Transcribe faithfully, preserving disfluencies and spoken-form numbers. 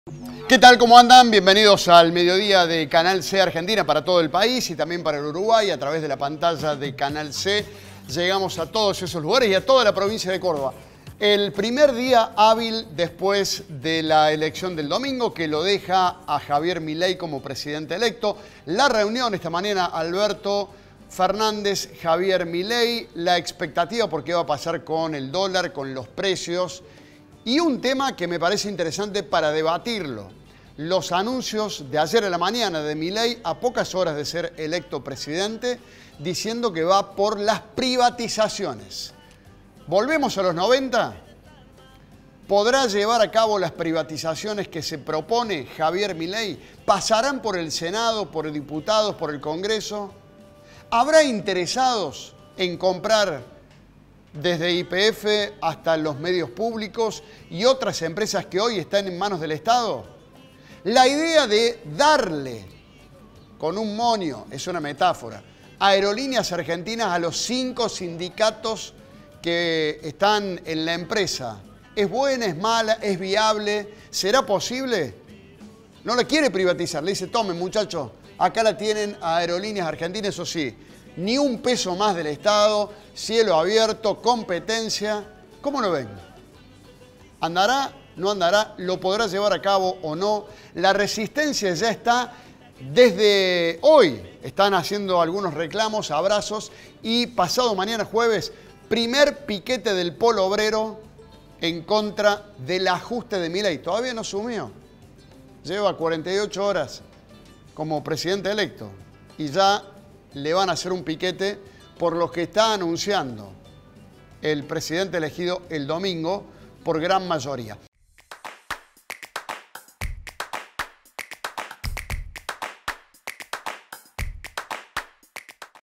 ¿Qué tal? ¿Cómo andan? Bienvenidos al mediodía de Canal C Argentina para todo el país y también para el Uruguay. A través de la pantalla de Canal C llegamos a todos esos lugares y a toda la provincia de Córdoba. El primer día hábil después de la elección del domingo, que lo deja a Javier Milei como presidente electo. La reunión esta mañana, Alberto Fernández, Javier Milei, la expectativa por qué va a pasar con el dólar, con los precios. Y un tema que me parece interesante para debatirlo, los anuncios de ayer en la mañana de Milei a pocas horas de ser electo presidente, diciendo que va por las privatizaciones. ¿Volvemos a los noventa? ¿Podrá llevar a cabo las privatizaciones que se propone Javier Milei? ¿Pasarán por el Senado, por diputados, por el Congreso? ¿Habrá interesados en comprar desde Y P F hasta los medios públicos y otras empresas que hoy están en manos del Estado? La idea de darle con un moño, es una metáfora, Aerolíneas Argentinas a los cinco sindicatos que están en la empresa, ¿es buena, es mala, es viable? ¿Será posible? No la quiere privatizar, le dice, tomen muchachos, acá la tienen a Aerolíneas Argentinas, eso sí, ni un peso más del Estado, cielo abierto, competencia. ¿Cómo lo ven? ¿Andará? ¿No andará? ¿Lo podrá llevar a cabo o no? La resistencia ya está desde hoy. Están haciendo algunos reclamos, abrazos y pasado mañana jueves, primer piquete del Polo Obrero en contra del ajuste de Milei. Todavía no asumió. Lleva cuarenta y ocho horas como presidente electo y ya le van a hacer un piquete por lo que está anunciando el presidente elegido el domingo por gran mayoría.